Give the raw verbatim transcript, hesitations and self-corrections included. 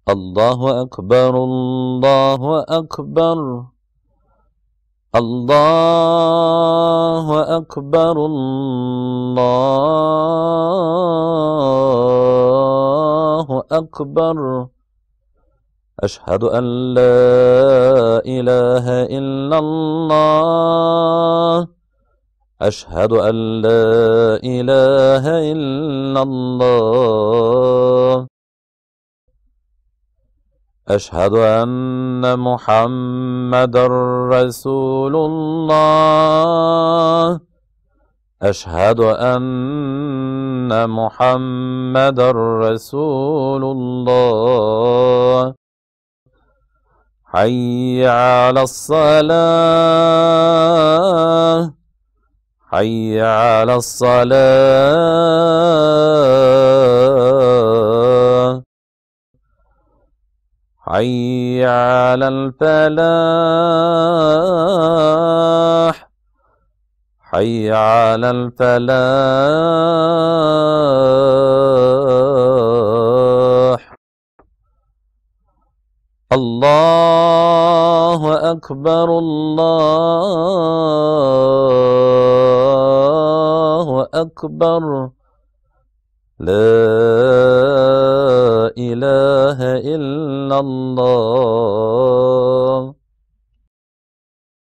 الله أكبر الله أكبر الله أكبر الله أكبر أشهد أن لا إله إلا الله أشهد أن لا إله إلا الله أشهد أن محمدًا رسول الله أشهد أن محمدًا رسول الله حي على الصلاة حي على الصلاة حي على الفلاح حي على الفلاح الله أكبر الله أكبر لا إله إلا الله